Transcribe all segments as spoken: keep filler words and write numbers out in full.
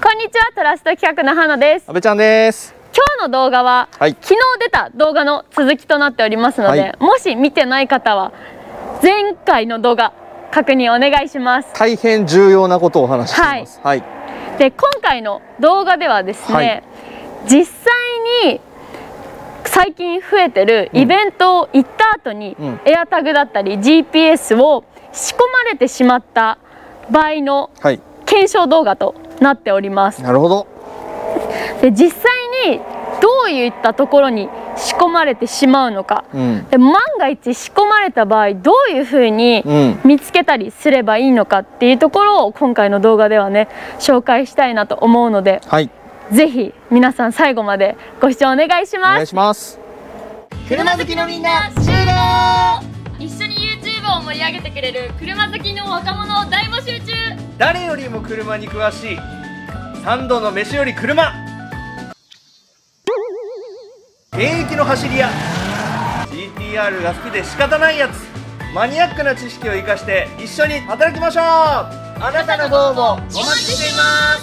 こんにちは、トラスト企画の花です。 阿部ちゃんです。 今日の動画は、はい、昨日出た動画の続きとなっておりますので、はい、もし見てない方は前回の動画確認お願いします。 大変重要なことをお話ししています。はい。 はい、で今回の動画ではですね、はい、実際に最近増えてるイベントを行った後に、うん、エアタグだったり ジーピーエス を仕込まれてしまった場合の検証動画となっております。 なるほど。 で実際にどういったところに仕込まれてしまうのか、うん、で万が一仕込まれた場合どういうふうに見つけたりすればいいのかっていうところを今回の動画ではね紹介したいなと思うので、はい、ぜひ皆さん最後までご視聴お願いします。お願いします。 車好きのみんな集合。一緒に YouTube を盛り上げてくれる車好きの若者を大募集中。 誰よりも車に詳しい三度の飯より車。現役の走り屋 ジーティーアール が好きで仕方ないやつ、マニアックな知識を生かして一緒に働きましょう。あなたのご応募お待ちしています。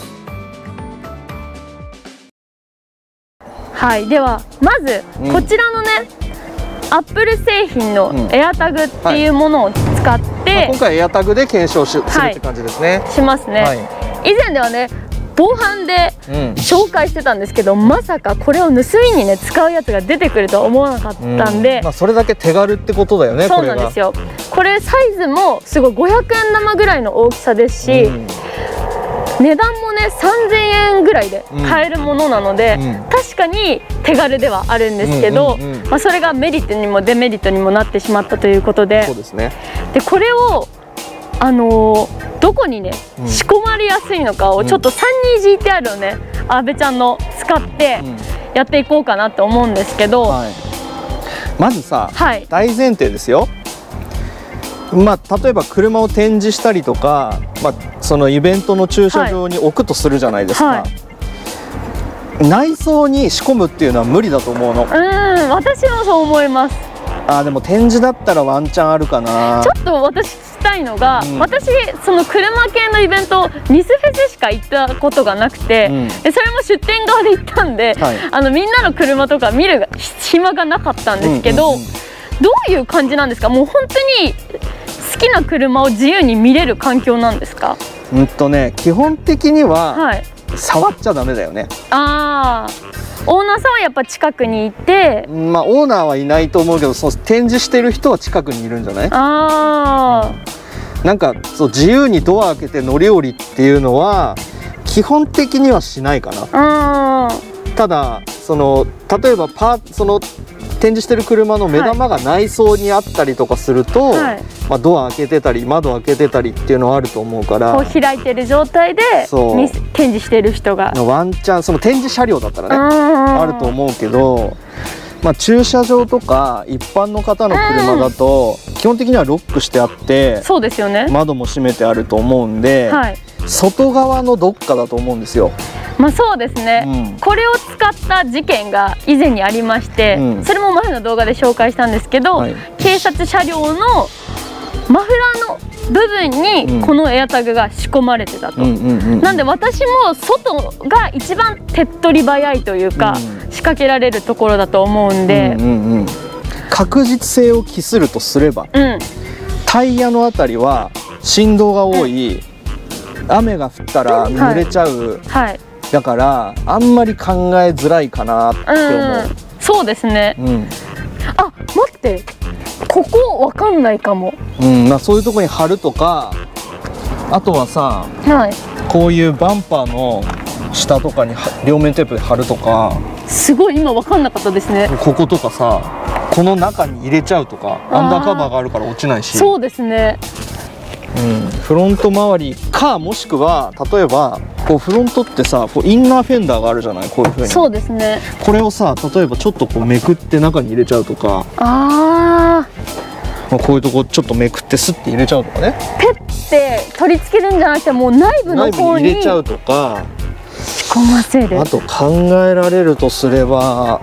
はい、ではまずこちらのね、うん、アップル製品のエアタグっていうものを使って、はい、 今回エアタグで検証し、はい、するって感じですね。 しますね。はい、以前ではね防犯で紹介してたんですけど、うん、まさかこれを盗みにね使うやつが出てくるとは思わなかったんで、うん、 まあそれだけ手軽ってことだよね。 そうなんですよ。これサイズもすごいごひゃくえん玉ぐらいの大きさですし、うん、値段もねさんぜんえんぐらいで買えるものなので、うん、確かに手軽ではあるんですけど、それがメリットにもデメリットにもなってしまったということで、 そうですね。 でこれをあのーどこにね、うん、仕込まれやすいのかをちょっと スリージーティーアール をね阿部ちゃんの使ってやっていこうかなと思うんですけど、はい、 まずさ、はい、大前提ですよ。まあ例えば車を展示したりとか、まあ、そのイベントの駐車場に置くとするじゃないですか。はい、内装に仕込むっていうのは無理だと思うの。うん、 私もそう思います。 あ、でも展示だったらワンチャンあるかな。 ちょっと私聞きたいのが、うん、私その車系のイベントニスフェスしか行ったことがなくて、うん、でそれも出店側で行ったんで、はい、あのみんなの車とか見る暇がなかったんですけど、どういう感じなんですか？もう本当に好きな車を自由に見れる環境なんですか？ うんとね、基本的には、はい、触っちゃダメだよね。ああ、 オーナーさんはやっぱ近くにいて、 まあオーナーはいないと思うけど、その展示してる人は近くにいるんじゃない？ああ、うん、なんかそう自由にドア開けて乗り降りっていうのは基本的にはしないかな。ただその例えばパーその展示してる車の目玉が内装にあったりとかすると、はい、まあドア開けてたり窓開けてたりっていうのはあると思うから、 こう開いてる状態で展示してる人がワンチャンその展示車両だったらねあると思うけど、まあ駐車場とか一般の方の車だと基本的にはロックしてあって、そうですよね、窓も閉めてあると思うんで、はい、外側のどっかだと思うんですよ。 まあそうですね、うん、これを使った事件が以前にありまして、うん、それも前の動画で紹介したんですけど、はい、警察車両のマフラーの部分にこのエアタグが仕込まれてたと。なんで私も外が一番手っ取り早いというか、うん、仕掛けられるところだと思うんで、 確実性を期するとすれば、うん、タイヤのあたりは振動が多い、うん、雨が降ったら濡れちゃう、はいはい、だからあんまり考えづらいかなって思う。うん、 そうですね。うん、あ、待って、ここわかんないかも。 うん、まあそういうところに貼るとか、あとはさ、はい、こういうバンパーの下とかに両面テープで貼るとか。 すごい今わかんなかったですね。 こことかさ、この中に入れちゃうとか、アンダーカバーがあるから落ちないし。 そうですね。 うん、フロント周りか、もしくは例えばこうフロントってさ、こうインナーフェンダーがあるじゃない、こういうふうに。そうですね。これをさ、例えばちょっとこうめくって中に入れちゃうとか、ああ、こういうとこちょっとめくってスッて入れちゃうとかね。 ペッて取り付けるんじゃなくて、もう内部の方に入れちゃうとか、 仕込ませる。 あと考えられるとすれば、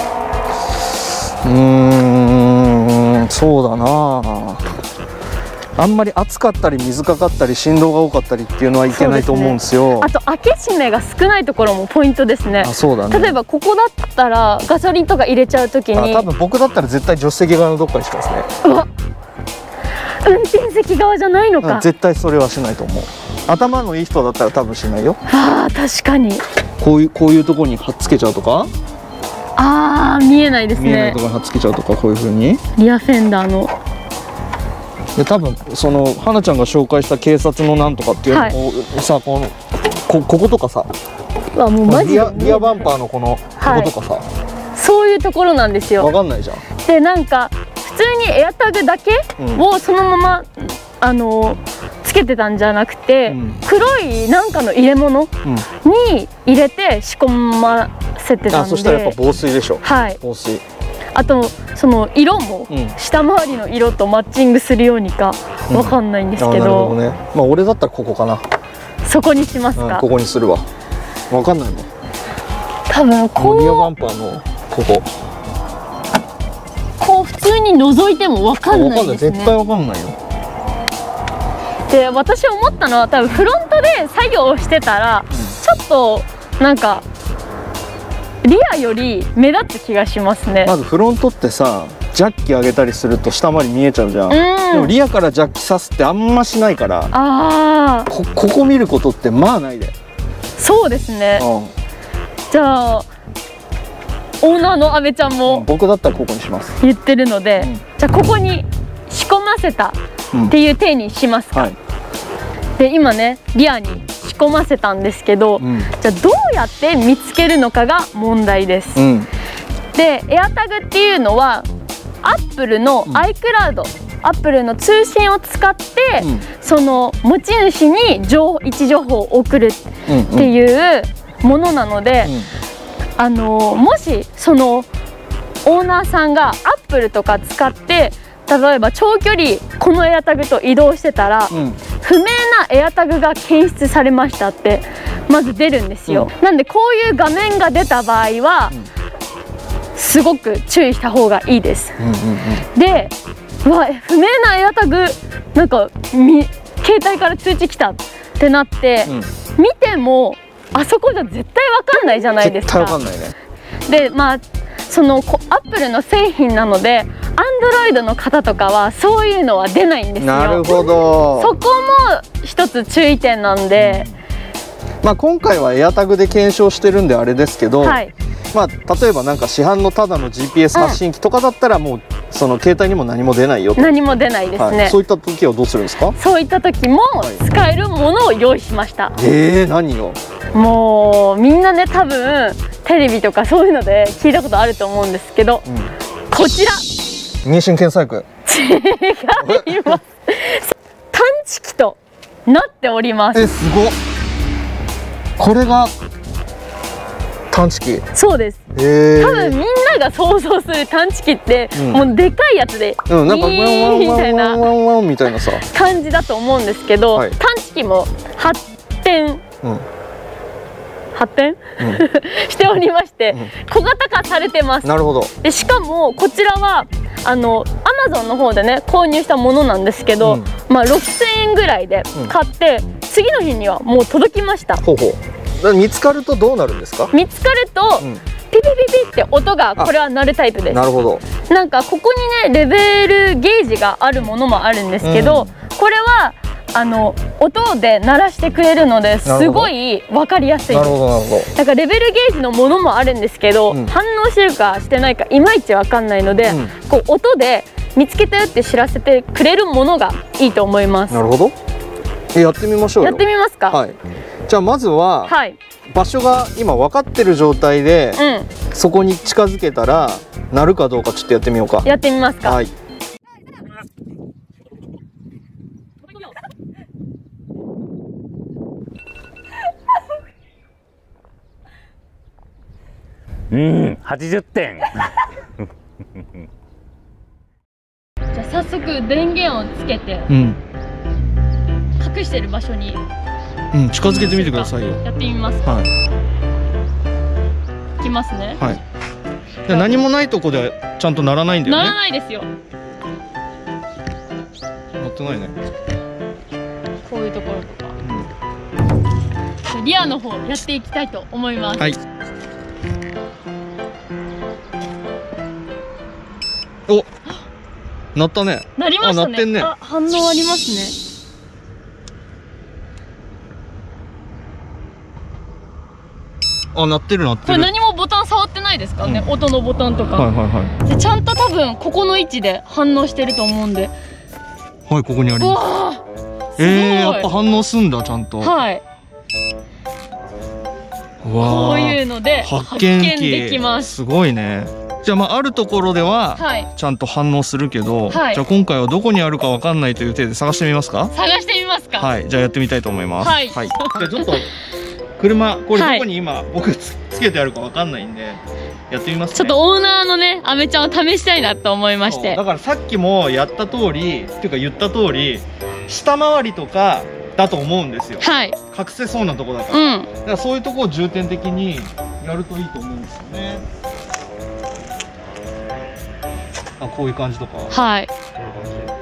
うーん、そうだな、 あんまり暑かったり水かかったり振動が多かったりっていうのはいけないと思うんですよ。 あと開け閉めが少ないところもポイントですね。 あ、そうだね。 例えばここだったらガソリンとか入れちゃうときに、 多分僕だったら絶対助手席側のどっかにしますね。 うわ、運転席側じゃないのか。 絶対それはしないと思う。頭のいい人だったら多分しないよ。 ああ、確かに。 こういうこういうところに貼っつけちゃうとか。 ああ、見えないですね。 見えないところに貼っつけちゃうとか、こういう風にリアフェンダーの。 で、多分その花ちゃんが紹介した警察のなんとかっていうのを、はい、さ、この こ, こことかさ、 わ、もうマジでリアリアバンパーのこのこことかさ、はい、 そういうところなんですよ。 わかんないじゃん。 で、なんか普通にエアタグだけをそのまま、うん、あのつけてたんじゃなくて、うん、黒いなんかの入れ物に入れて仕込ませてたんで、 あ、そしたらやっぱ防水でしょ。 はい、 防水。 あとその色も下回りの色とマッチングするようにかわかんないんですけど、うん、あ、なるほどね。 まあ俺だったらここかな。 そこにしますか。うん、 ここにするわ。わかんないもん。 多分こうリアバンパーのここ、 こう普通に覗いてもわかんないですね。 絶対わかんないよ。 で、私思ったのは、多分フロントで作業をしてたら、うん、ちょっとなんかリアより目立つ気がしますね。 まずフロントってさ、ジャッキ上げたりすると下回り見えちゃうじゃん。うん、でもリアからジャッキさすってあんましないから、あこここ見ることってまあないで。 そうですね。うん、じゃあオーナーの阿部ちゃんも、 うん、僕だったらここにします言ってるので、うん、じゃあここに仕込ませたっていう体にしますか。うん、はい、で、今ねリアに仕込ませたんですけど、うん、じゃあどうやって見つけるのかが問題です。うん、で、エアタグっていうのはアップルの アイクラウド、うん、アップルの通信を使って、うん、その持ち主に情報位置情報を送るっていうものなので、うんうん、あのもしそのオーナーさんがアップルとか使って例えば長距離このエアタグと移動してたら、うん、不明なエアタグが検出されましたってまず出るんですよ。うん、なんでこういう画面が出た場合は、うん、すごく注意した方がいいです。で、うわ、不明なエアタグなんかみ携帯から通知来たってなって、うん、見てもあそこじゃ絶対わかんないじゃないですか。 絶対わかんないね。 で、まあそのアップルの製品なので、アンドロイドの方とかはそういうのは出ないんですよ。 なるほど。 そこも一つ注意点なんで、 うん、まあ今回はエアタグで検証してるんであれですけど、はい、まあ例えばなんか市販のただの ジーピーエス 発信機とかだったらもうその携帯にも何も出ないよと。 何も出ないですね。 はい、そういった時はどうするんですか？ そういった時も使えるものを用意しました。はい、 えー、何を？もうみんなね多分テレビとかそういうので聞いたことあると思うんですけど、うん、こちら妊娠検査薬。 違います。探知機となっております。 え、すごっ。これが探知機。 そうです。えー、多分みんなが想像する探知機って、うん、もうでかいやつで、 うん、なんかワンワンワンワンワンワンみたいなさ感じだと思うんですけど、はい、探知機も発展、うん、発展、うん、しておりまして、うん、小型化されてます。 なるほど。 でしかもこちらはあのアマゾンの方でね購入したものなんですけど、うん、まあろくせんえんぐらいで買って、うん、次の日にはもう届きました。 ほうほう。見つかるとどうなるんですか？ 見つかると、うん、ピピピピって音がこれは鳴るタイプです。 なるほど。 なんかここにねレベルゲージがあるものもあるんですけど、うん、これはあの音で鳴らしてくれるのですごい分かりやすいです。なるほどなるほど。だからレベルゲージのものもあるんですけど、うん、反応してるかしてないかいまいち分かんないので、うん、こう音で見つけたよって知らせてくれるものがいいと思います。 なるほど。え、やってみましょうよ。 やってみますか。 はい。じゃあまずは、はい、場所が今分かってる状態で、うん、そこに近づけたら鳴るかどうかちょっとやってみようか。 やってみますか。はい。 うん、はちじゅってん。 じゃあ早速電源をつけて、うん、隠してる場所に、 うん、近づけてみてくださいよ。 やってみますか。はい。いきますね。 はい。で何もないとこでちゃんと鳴らないんだよね。 鳴らないですよ。 ってないね。 こういうところとか、うん、リアの方やっていきたいと思います。 はい。お、鳴ったね。 鳴りましたね。 あ、鳴ってんね。 あ、反応ありますね。 あ、鳴ってる鳴ってる。 これ何もボタン触ってないですからね、うん、音のボタンとか。 はいはいはい。 でちゃんと多分ここの位置で反応してると思うんで。 はい、ここにあります。ええー、やっぱ反応すんだ、ちゃんと。はい。わあ、 こういうので発見器発見できます。 すごいね。じゃあまああるところではちゃんと反応するけど、はい、じゃあ今回はどこにあるかわかんないという手で探してみますか。 探してみますか。 はい、じゃあやってみたいと思います。はい。はい、じゃあちょっと車これどこに今、はい、僕つけてあるかわかんないんでやってみますね。 ちょっとオーナーのねアメちゃんを試したいなと思いまして。 だからさっきもやった通りっていうか言った通り下回りとかだと思うんですよ。はい。隠せそうなとこだから。うん。だからそういうとこを重点的にやるといいと思うんですよね。あ、こういう感じとか。はい。こういう感じ。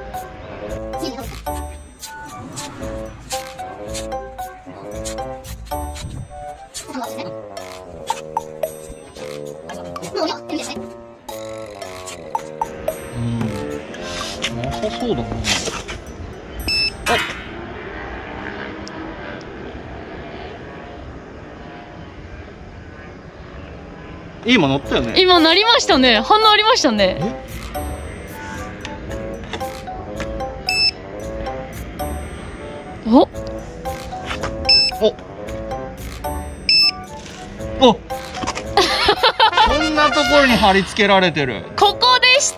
うん。なさそうだな。あ。今乗ったよね。 今鳴りましたね。反応ありましたね。お。お。 お。こんなところに貼り付けられてる。 ここでした。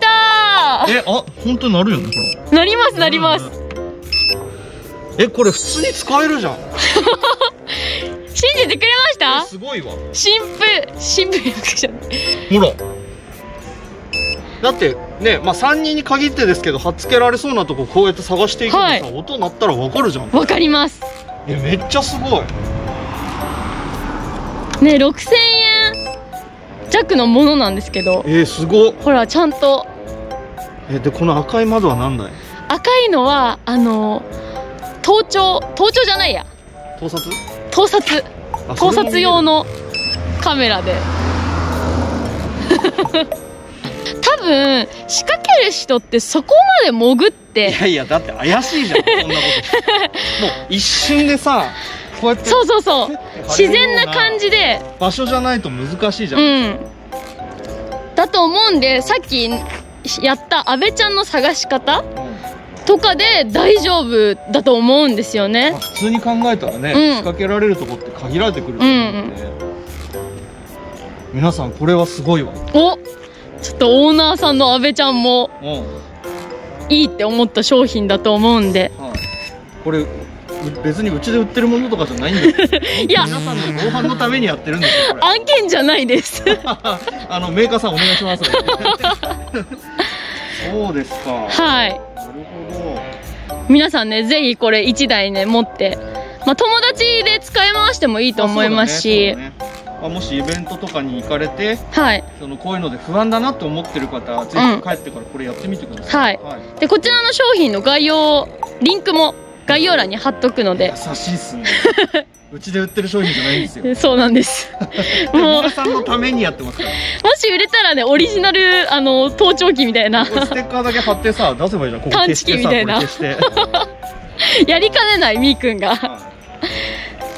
え、あ、本当になるよね、これ。なります、なります。 え、これ普通に使えるじゃん。 信じてくれました？ すごいわ。 新婦、新婦役者。 ほら。だってね、まあさんにんに限ってですけど、貼っつけられそうなとここうやって探していくとさ、はい、音鳴ったらわかるじゃん。 わかります。 え、めっちゃすごい。 ね、ろくせんえん弱のものなんですけど。 えー、すごっ。 ほらちゃんと。 え、でこの赤い窓は何だい？ 赤いのはあの盗聴、盗聴じゃないや。 盗撮？ 盗撮。盗撮用のカメラで。多分仕掛ける人ってそこまで潜って。 いやいや、だって怪しいじゃん、こんなこと。もう一瞬でさ、こうやって。 そうそうそう。自然な感じで。 場所じゃないと難しいじゃん。うん。 だと思うんで、さっきやった阿部ちゃんの探し方。うんとかで大丈夫だと思うんですよね。 普通に考えたらね、うん、仕掛けられるとこって限られてくると思うんで、うんうん、皆さんこれはすごいわ。お、 ちょっとオーナーさんの阿部ちゃんもいいって思った商品だと思うんで、はい、 これ別にうちで売ってるものとかじゃないんですよ。いや、皆さんの防犯のためにやってるんですよ。これ案件じゃないです。 あのメーカーさんお願いします。そうですか。はい。 皆さんね、ぜひこれいちだいね持って、まあ、友達で使い回してもいいと思いますし、ねね、 あ、もしイベントとかに行かれて、はい、そのこういうので不安だなと思ってる方はぜひ帰ってからこれやってみてください。うん、はい、はい、でこちらの商品の概要リンクも概要欄に貼っとくので。 優しいっすね。うちで売ってる商品じゃないんですよ。 そうなんです。 もう皆さんのためにやってますから。 もし売れたらね、オリジナルあの盗聴器みたいな。ステッカーだけ貼ってさ、出せばいいじゃん。ここ消してさ、これ消して。 やりかねないみーくんが。はい、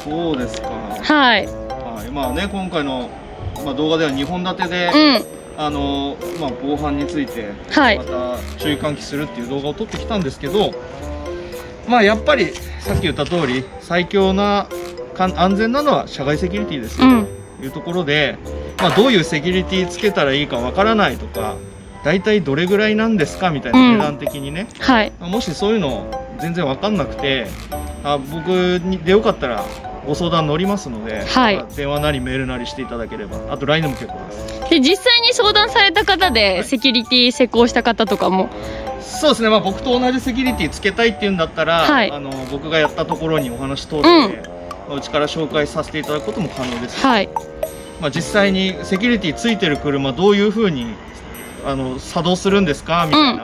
そうですか。 はい。 はい、まあね、今回のまあ動画ではにほん立てで、うん、あのまあ防犯についてまた注意喚起するっていう動画を撮ってきたんですけど、まあやっぱりさっき言った通り最強な安全なのは社外セキュリティですよ、うん、というところで、まあ、どういうセキュリティつけたらいいかわからないとか、大体どれぐらいなんですかみたいな値段的にね、うん、はい、もしそういうの全然わかんなくて、あ、僕にでよかったらご相談乗りますので、はい、電話なりメールなりしていただければ、あと ライン でも結構です。 で実際に相談された方で、はい、セキュリティ施工した方とかも。 そうですね、まあ、僕と同じセキュリティつけたいっていうんだったら、はい、あの僕がやったところにお話通って、うん、うちから紹介させていただくことも可能です、はい、まあ、実際にセキュリティついてる車どういうふうにあの作動するんですかみたいな、うん、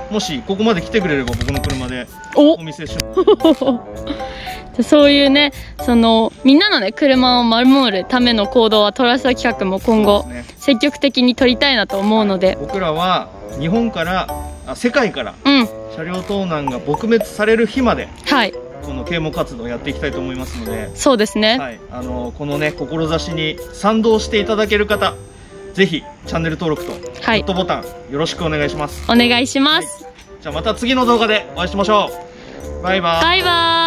もしここまで来てくれれば僕の車でお見せします。 そういうね、そのみんなのね車を守るための行動はトラスタ企画も今後、ね、積極的に取りたいなと思うので、 僕らは日本からあ世界から、うん、車両盗難が撲滅される日まで、はい、この啓蒙活動をやっていきたいと思いますので、 そうですね、 はい、あのこのね志に賛同していただける方、ぜひチャンネル登録とグッドボタンよろしくお願いします。 お願いします、 はい、じゃあまた次の動画でお会いしましょう。バイバーイ。 バイバーイ。